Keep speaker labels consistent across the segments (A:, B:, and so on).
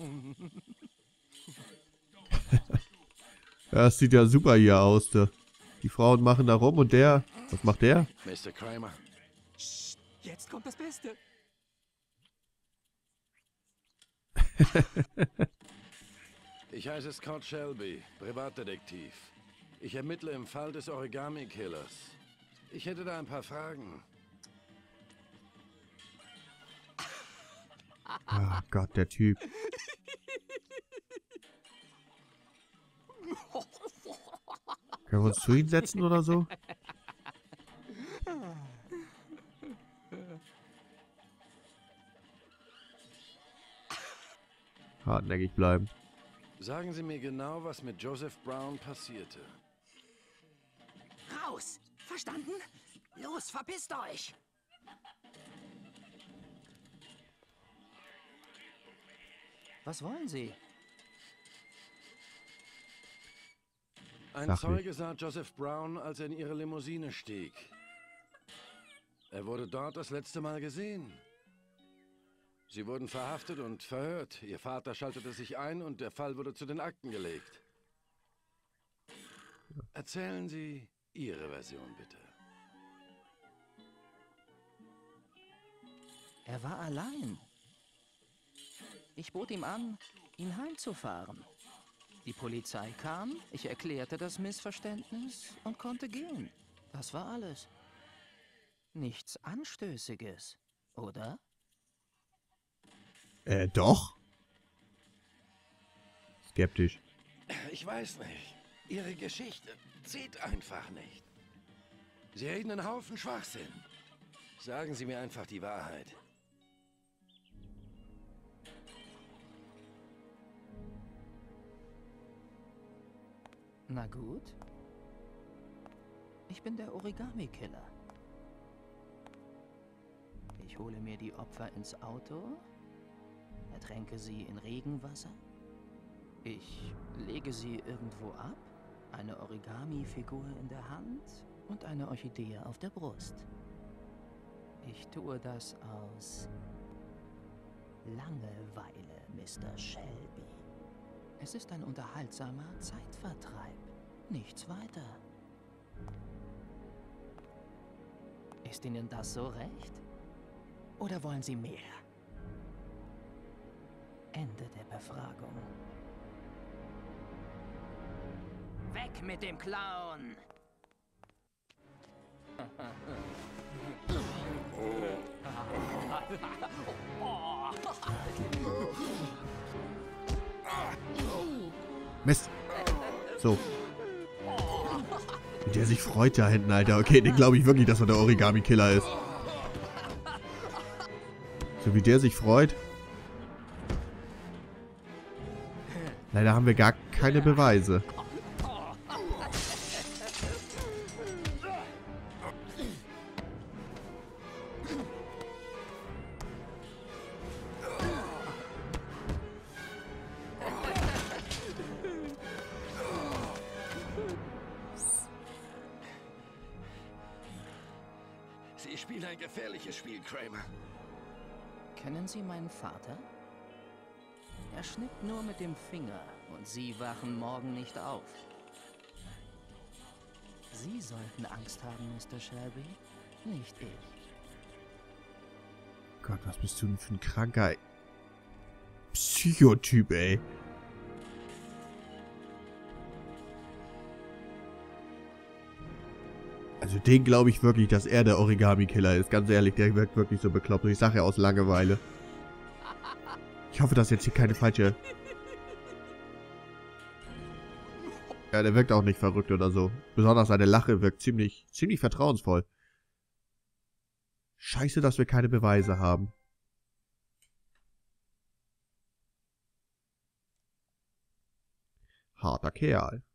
A: Das sieht ja super hier aus, da. Die Frauen machen da rum und der... Was macht der?
B: Mr. Kramer.
C: Jetzt kommt das Beste.
B: Ich heiße Scott Shelby, Privatdetektiv. Ich ermittle im Fall des Origami-Killers. Ich hätte da ein paar Fragen.
A: Oh Gott, der Typ. Können wir uns zu ihm setzen oder so? Hartnäckig bleiben.
B: Sagen Sie mir genau, was mit Joseph Brown passierte.
C: Raus! Verstanden? Los, verpisst euch! Was wollen Sie?
B: Ein
A: Sag
B: Zeuge sah Joseph Brown, als er in ihre Limousine stieg. Er wurde dort das letzte Mal gesehen. Sie wurden verhaftet und verhört. Ihr Vater schaltete sich ein und der Fall wurde zu den Akten gelegt. Erzählen Sie Ihre Version, bitte.
C: Er war allein. Ich bot ihm an, ihn heimzufahren. Die Polizei kam, ich erklärte das Missverständnis und konnte gehen. Das war alles. Nichts Anstößiges, oder?
A: Doch. Skeptisch.
B: Ich weiß nicht. Ihre Geschichte zieht einfach nicht. Sie reden einen Haufen Schwachsinn. Sagen Sie mir einfach die Wahrheit.
C: Na gut. Ich bin der Origami-Killer. Ich hole mir die Opfer ins Auto, ertränke sie in Regenwasser. Ich lege sie irgendwo ab, eine Origami-Figur in der Hand und eine Orchidee auf der Brust. Ich tue das aus Langeweile, Mr. Shelby. Es ist ein unterhaltsamer Zeitvertreib. Nichts weiter. Ist Ihnen das so recht? Oder wollen Sie mehr? Ende der Befragung. Weg mit dem Clown!
A: Mist. So. Wie der sich freut da hinten, Alter. Okay, den glaube ich wirklich, dass er der Origami-Killer ist. So wie der sich freut. Leider haben wir gar keine Beweise.
B: Sie spielen ein gefährliches Spiel, Kramer.
C: Kennen Sie meinen Vater? Er schnitt nur mit dem Finger und Sie wachen morgen nicht auf. Sie sollten Angst haben, Mr. Shelby, nicht ich.
A: Gott, was bist du denn für ein kranker Psychotyp, ey. Also den glaube ich wirklich, dass er der Origami-Killer ist. Ganz ehrlich, der wirkt wirklich so bekloppt. Und ich sage ja aus Langeweile. Ich hoffe, dass jetzt hier keine falsche... Ja, der wirkt auch nicht verrückt oder so. Besonders seine Lache wirkt ziemlich vertrauensvoll. Scheiße, dass wir keine Beweise haben. Harter Kerl.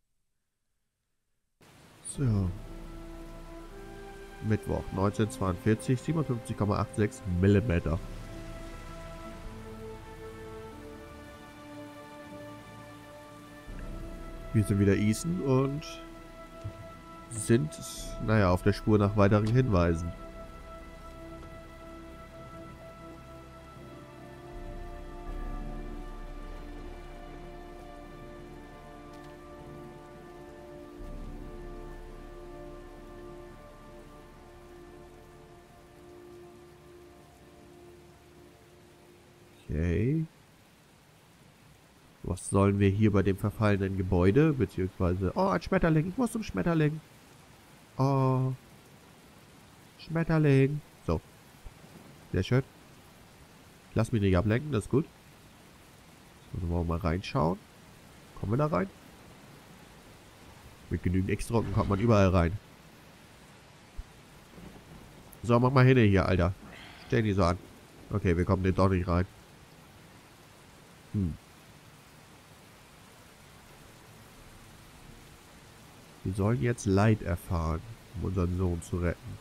A: So. Mittwoch, 1942, 57,86 mm. Wir sind wieder Ethan und sind, naja, auf der Spur nach weiteren Hinweisen. Okay. Was sollen wir hier bei dem verfallenen Gebäude? Beziehungsweise... Oh, ein Schmetterling. Ich muss zum Schmetterling. Oh. Schmetterling. So. Sehr schön. Lass mich nicht ablenken, das ist gut. So, wollen wir mal reinschauen. Kommen wir da rein? Mit genügend Extrocken kommt man überall rein. So, mach mal hin hier, Alter. Stell die so an. Okay, wir kommen den doch nicht rein. Wir sollen jetzt Leid erfahren, um unseren Sohn zu retten.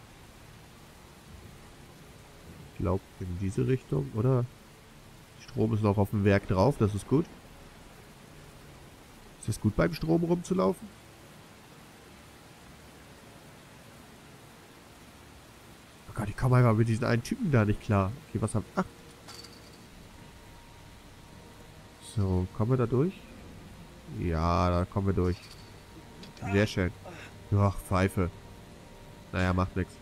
A: Ich glaube, in diese Richtung, oder? Strom ist noch auf dem Werk drauf, das ist gut. Ist das gut, beim Strom rumzulaufen? Oh Gott, ich komme einfach mit diesen einen Typen da nicht klar. Okay, was haben... Ach. So, kommen wir da durch? Ja, da kommen wir durch. Sehr schön. Ach, Pfeife. Naja, macht nichts.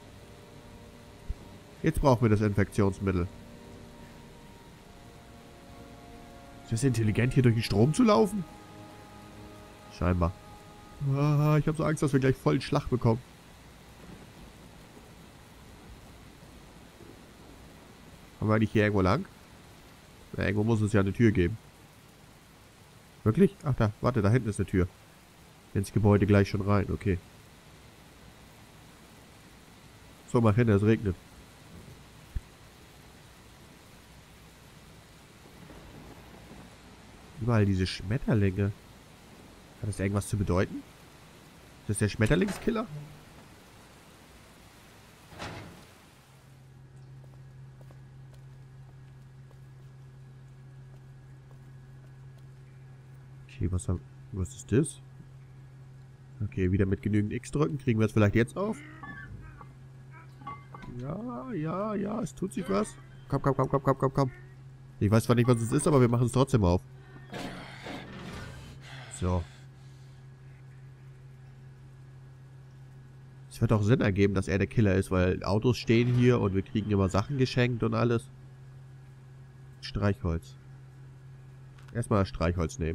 A: Jetzt brauchen wir das Infektionsmittel. Ist das intelligent, hier durch den Strom zu laufen? Scheinbar. Ah, ich habe so Angst, dass wir gleich voll den Schlag bekommen. Kommen wir nicht hier irgendwo lang? Ja, irgendwo muss es ja eine Tür geben. Wirklich? Ach da, warte, da hinten ist eine Tür. Ins Gebäude gleich schon rein, okay. So, mach hin, es regnet. Überall diese Schmetterlinge. Hat das irgendwas zu bedeuten? Ist das der Schmetterlingskiller? Okay, was ist das? Okay, wieder mit genügend X drücken. Kriegen wir es vielleicht jetzt auf? Ja, es tut sich was. Komm. Ich weiß zwar nicht, was es ist, aber wir machen es trotzdem auf. So. Es wird auch Sinn ergeben, dass er der Killer ist, weil Autos stehen hier und wir kriegen immer Sachen geschenkt und alles. Streichholz. Erstmal das Streichholz nehmen.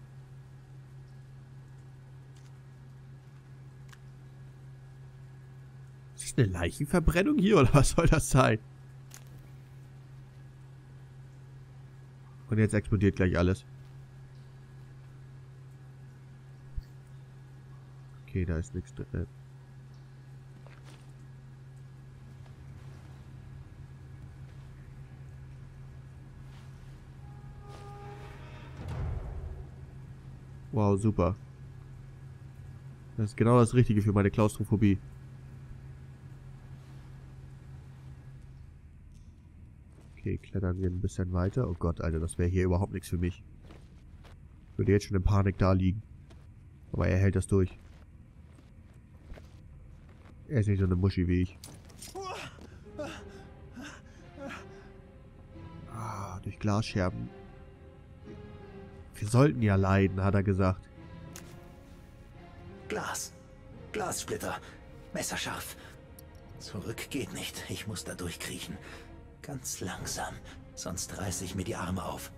A: Ist das eine Leichenverbrennung hier oder was soll das sein? Und jetzt explodiert gleich alles. Okay, da ist nichts drin. Wow, super. Das ist genau das Richtige für meine Klaustrophobie. Okay, klettern wir ein bisschen weiter. Oh Gott, Alter, das wäre hier überhaupt nichts für mich. Ich würde jetzt schon in Panik da liegen. Aber er hält das durch. Er ist nicht so eine Muschi wie ich. Ah, durch Glasscherben. Wir sollten ja leiden, hat er gesagt.
D: Glassplitter. Messerscharf. Zurück geht nicht. Ich muss da durchkriechen. Ganz langsam. Sonst reiße ich mir die Arme auf.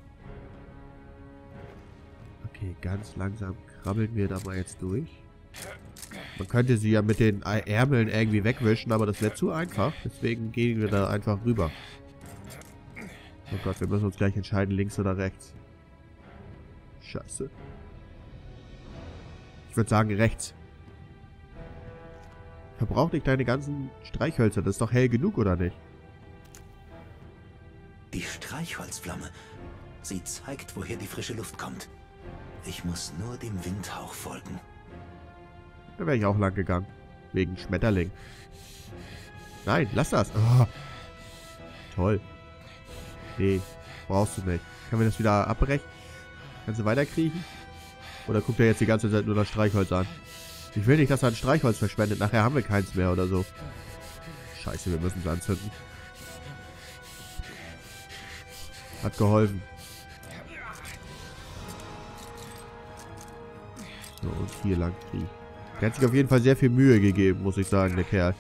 A: Okay, ganz langsam krabbeln wir da mal jetzt durch. Man könnte sie ja mit den Ärmeln irgendwie wegwischen, aber das wäre zu einfach. Deswegen gehen wir da einfach rüber. Oh Gott, wir müssen uns gleich entscheiden, links oder rechts. Scheiße. Ich würde sagen rechts. Verbraucht nicht deine ganzen Streichhölzer. Das ist doch hell genug, oder nicht?
D: Die Streichholzflamme. Sie zeigt, woher die frische Luft kommt. Ich muss nur dem Windhauch folgen.
A: Da wäre ich auch lang gegangen. Wegen Schmetterling. Nein, lass das. Oh. Toll. Nee, brauchst du nicht. Können wir das wieder abbrechen? Kannst du weiterkriechen? Oder guckt er jetzt die ganze Zeit nur das Streichholz an? Ich will nicht, dass er ein Streichholz verschwendet. Nachher haben wir keins mehr oder so. Scheiße, wir müssen es anzünden. Hat geholfen. So, und hier lang kriechen. Der hat sich auf jeden Fall sehr viel Mühe gegeben, muss ich sagen, der Kerl.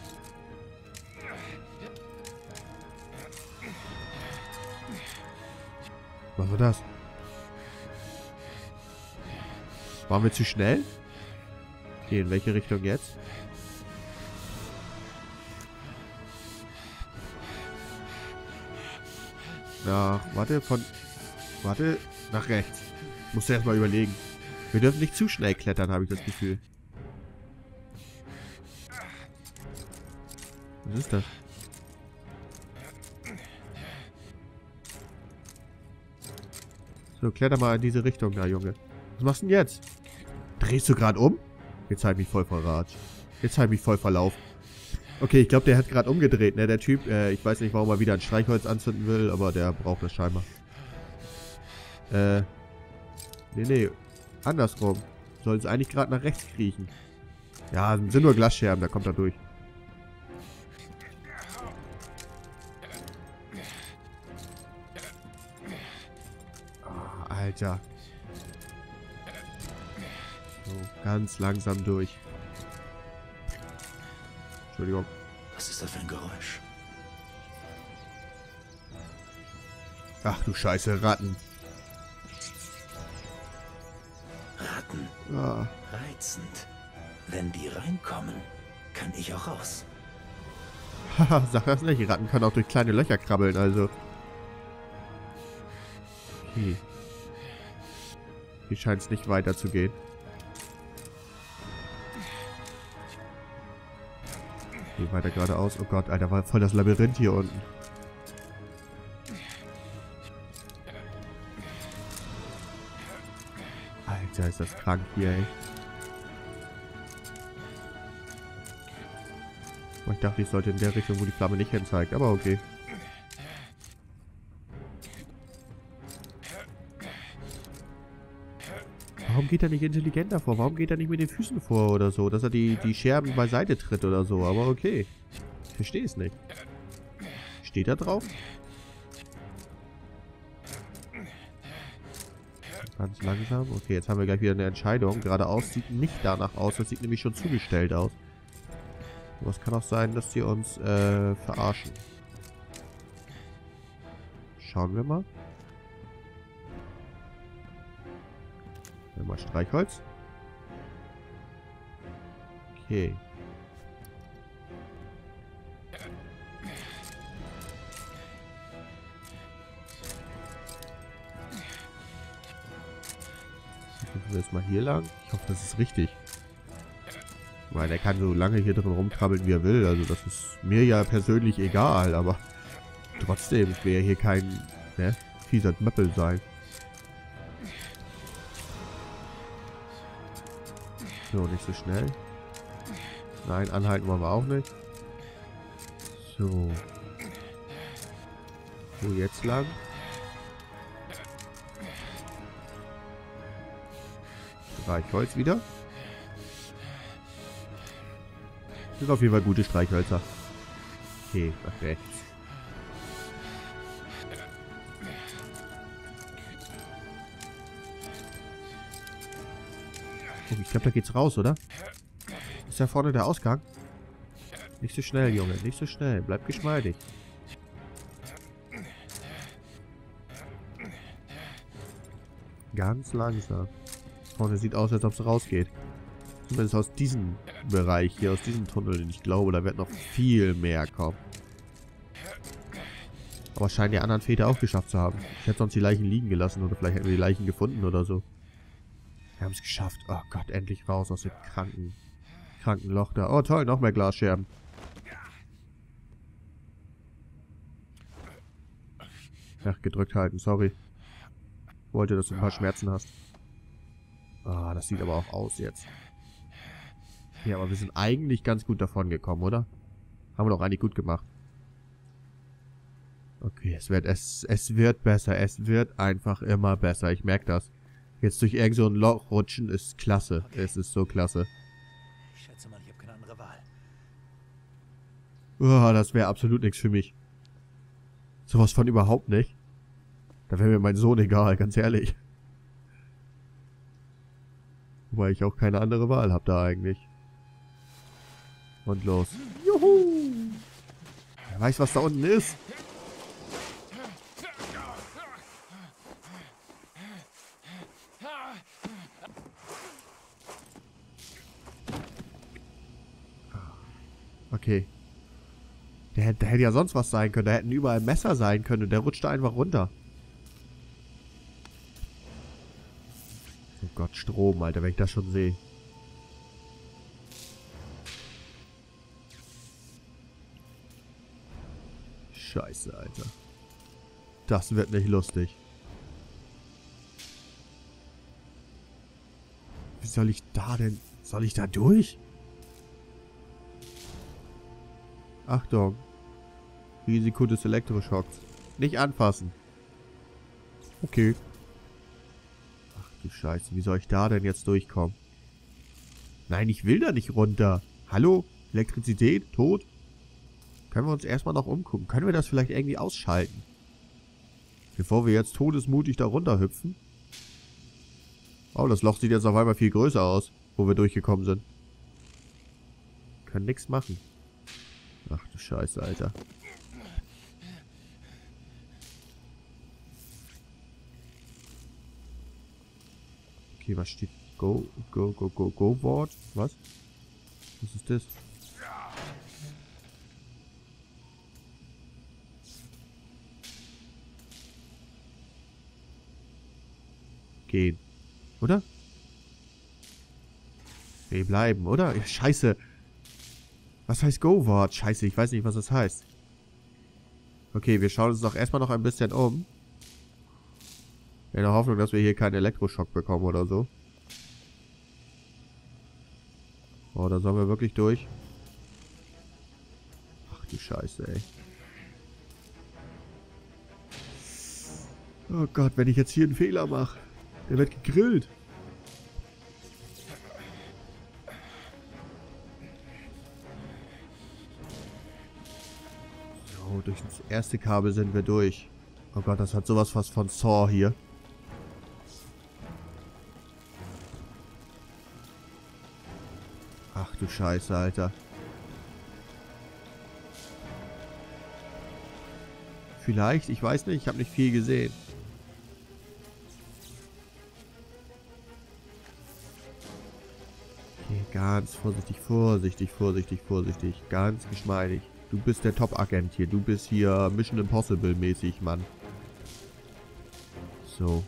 A: Was war das? Waren wir zu schnell? Okay, in welche Richtung jetzt? Warte, nach rechts. Musst du erstmal überlegen. Wir dürfen nicht zu schnell klettern, habe ich das Gefühl. Was ist das? So, kletter mal in diese Richtung da, Junge. Was machst du denn jetzt? Drehst du gerade um? Jetzt habe ich mich voll verratscht. Jetzt habe ich mich voll verlaufen. Okay, ich glaube, der hat gerade umgedreht, ne, der Typ. Ich weiß nicht, warum er wieder ein Streichholz anzünden will, aber der braucht das scheinbar. Nee. Andersrum. Soll es eigentlich gerade nach rechts kriechen. Ja, sind nur Glasscherben, da kommt er durch. Oh, Alter. So, ganz langsam durch. Entschuldigung.
D: Was ist das für ein Geräusch?
A: Ach du Scheiße, Ratten.
D: Ratten.
A: Ah.
D: Reizend. Wenn die reinkommen, kann ich auch raus.
A: Haha, sag das nicht. Ratten können auch durch kleine Löcher krabbeln, also. Okay. Hier scheint es nicht weiterzugehen. Okay, weiter geradeaus. Oh Gott, Alter, war voll das Labyrinth hier unten. Alter, ist das krank hier, ey. Oh, ich dachte, ich sollte in der Richtung, wo die Flamme nicht hinzeigt, aber okay. Warum geht er nicht intelligenter vor? Warum geht er nicht mit den Füßen vor oder so? Dass er die Scherben beiseite tritt oder so, aber okay. Ich verstehe es nicht. Steht da drauf? Ganz langsam. Okay, jetzt haben wir gleich wieder eine Entscheidung. Geradeaus sieht nicht danach aus. Das sieht nämlich schon zugestellt aus. Aber es kann auch sein, dass die uns verarschen. Schauen wir mal. Mal Streichholz. Okay. Gucken wir jetzt mal hier lang. Ich hoffe, das ist richtig. Ich meine, er kann so lange hier drin rumkrabbeln, wie er will. Also das ist mir ja persönlich egal, aber trotzdem, ich will ja hier kein fieser Möppel sein. So, nicht so schnell. Nein, anhalten wollen wir auch nicht. So. Wo jetzt lang? Streichholz wieder. Das sind auf jeden Fall gute Streichhölzer. Okay, nach rechts. Ich glaube, da geht's raus, oder? Ist da vorne der Ausgang? Nicht so schnell, Junge. Nicht so schnell. Bleib geschmeidig. Ganz langsam. Vorne sieht aus, als ob es rausgeht. Zumindest aus diesem Bereich hier, aus diesem Tunnel. Ich glaube, da wird noch viel mehr kommen. Aber scheinen die anderen Väter auch geschafft zu haben. Ich hätte sonst die Leichen liegen gelassen oder vielleicht hätten wir die Leichen gefunden oder so. Wir haben es geschafft. Oh Gott, endlich raus aus dem kranken Loch da. Oh toll, noch mehr Glasscherben. Ach, gedrückt halten, sorry. Wollte, dass du ein paar Schmerzen hast. Ah, das sieht aber auch aus jetzt. Ja, aber wir sind eigentlich ganz gut davon gekommen, oder? Haben wir doch eigentlich gut gemacht. Okay, es wird besser. Es wird einfach immer besser. Ich merke das. Jetzt durch irgend so ein Loch rutschen ist klasse. Es ist so klasse.
D: Ich schätze mal, ich habe keine andere Wahl.
A: Oh, das wäre absolut nichts für mich. Sowas von überhaupt nicht. Da wäre mir mein Sohn egal, ganz ehrlich. Wobei ich auch keine andere Wahl habe da eigentlich. Und los. Juhu! Wer weiß, was da unten ist? Da hätte ja sonst was sein können. Da hätten überall Messer sein können und der rutschte einfach runter. Oh Gott, Strom, Alter, wenn ich das schon sehe. Scheiße, Alter. Das wird nicht lustig. Wie soll ich da denn... Soll ich da durch? Achtung. Risiko des Elektroschocks. Nicht anfassen. Okay. Ach du Scheiße, wie soll ich da denn jetzt durchkommen? Nein, ich will da nicht runter. Hallo? Elektrizität? Tot? Können wir uns erstmal noch umgucken. Können wir das vielleicht irgendwie ausschalten? Bevor wir jetzt todesmutig da runterhüpfen. Oh, das Loch sieht jetzt auf einmal viel größer aus, wo wir durchgekommen sind. Können nichts machen. Ach du Scheiße, Alter. Okay, was steht? Go Wort? Was? Was ist das? Gehen. Oder? Nee, bleiben, oder? Ja, scheiße. Was heißt Go-Wort? Scheiße, ich weiß nicht, was das heißt. Okay, wir schauen uns doch erstmal noch ein bisschen um. In der Hoffnung, dass wir hier keinen Elektroschock bekommen oder so. Oh, da sollen wir wirklich durch. Ach du Scheiße, ey. Oh Gott, wenn ich jetzt hier einen Fehler mache. Der wird gegrillt. So, durch das erste Kabel sind wir durch. Oh Gott, das hat sowas fast von Saw hier. Ach du Scheiße, Alter. Vielleicht, ich weiß nicht, ich habe nicht viel gesehen. Okay, ganz vorsichtig, vorsichtig, vorsichtig, vorsichtig. Ganz geschmeidig. Du bist der Top-Agent hier. Du bist hier Mission Impossible mäßig, Mann. So.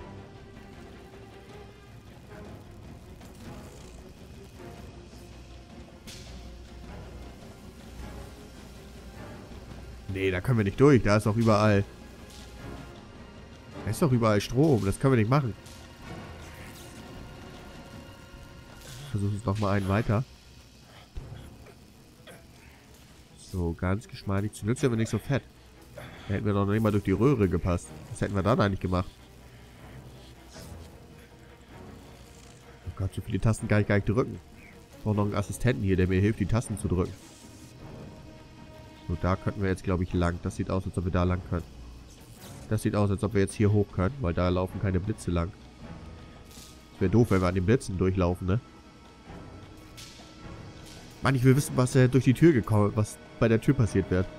A: Nee, da können wir nicht durch. Da ist doch überall... Da ist doch überall Strom. Das können wir nicht machen. Versuchen es nochmal einen weiter. So, ganz geschmeidig. Zum Glück sind wir nicht so fett. Da hätten wir doch noch nicht mal durch die Röhre gepasst. Was hätten wir dann eigentlich gemacht? Oh Gott, so viele Tasten kann ich gar nicht drücken. Ich brauche noch einen Assistenten hier, der mir hilft, die Tasten zu drücken. So, da könnten wir jetzt, glaube ich, lang. Das sieht aus, als ob wir da lang können. Das sieht aus, als ob wir jetzt hier hoch können, weil da laufen keine Blitze lang. Das wäre doof, wenn wir an den Blitzen durchlaufen, ne? Mann, ich will wissen, was durch die Tür gekommen ist, was bei der Tür passiert wird.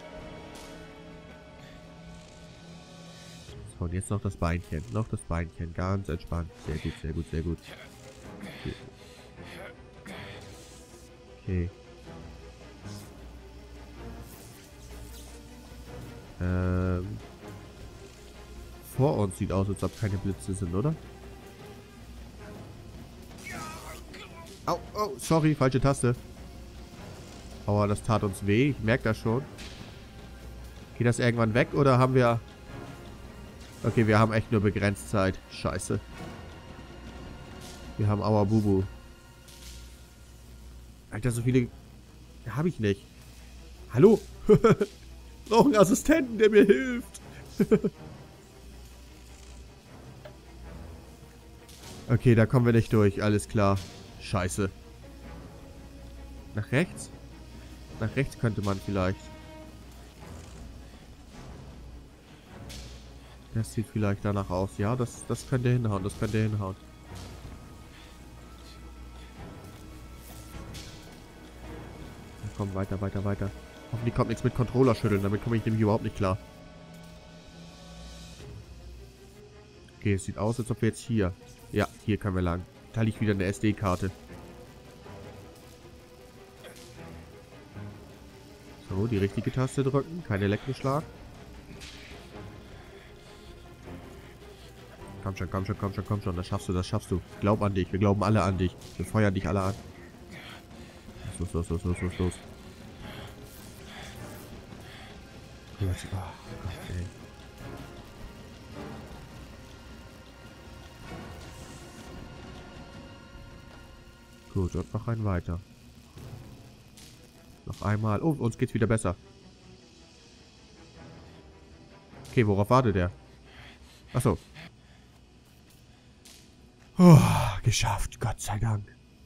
A: So, und jetzt noch das Beinchen. Noch das Beinchen. Ganz entspannt. Sehr gut, sehr gut, sehr gut. Okay. Vor uns sieht aus, als ob keine Blitze sind, oder? Au, oh, sorry, falsche Taste. Aua, das tat uns weh. Ich merke das schon. Geht das irgendwann weg oder haben wir... Okay, wir haben echt nur begrenzt Zeit. Scheiße. Wir haben Aua Bubu. Alter, so viele... Habe ich nicht. Hallo? Brauche einen Assistenten, der mir hilft. Okay, da kommen wir nicht durch. Alles klar. Scheiße. Nach rechts? Nach rechts könnte man vielleicht. Das sieht vielleicht danach aus. Ja, das könnte hinhauen. Das könnte hinhauen. Komm, weiter, weiter, weiter. Hoffentlich kommt nichts mit Controller schütteln. Damit komme ich nämlich überhaupt nicht klar. Okay, es sieht aus, als ob wir jetzt hier... Ja, hier können wir lang. Da liegt wieder eine SD-Karte. So, So, die richtige Taste drücken. Kein Elektroschlag. Komm schon, komm schon, komm schon, komm schon. Das schaffst du, das schaffst du. Glaub an dich. Wir glauben alle an dich. Wir feuern dich alle an. Los, los, los, los, los, los. Oh Gott, ey. Gut, und noch ein weiter. Noch einmal. Oh, uns geht's wieder besser. Okay, worauf wartet der? Achso. Oh, geschafft. Gott sei Dank.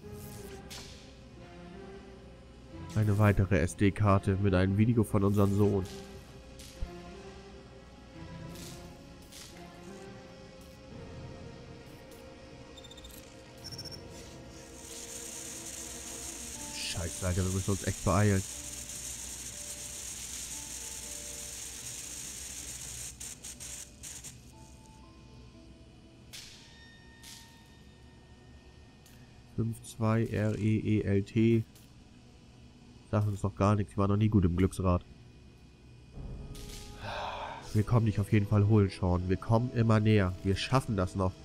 A: Eine weitere SD-Karte mit einem Video von unserem Sohn. Scheiße, Alter, wir müssen uns echt beeilen. REELT. Sagt uns doch gar nichts. Ich war noch nie gut im Glücksrad. Wir kommen dich auf jeden Fall holen, Sean. Wir kommen immer näher. Wir schaffen das noch.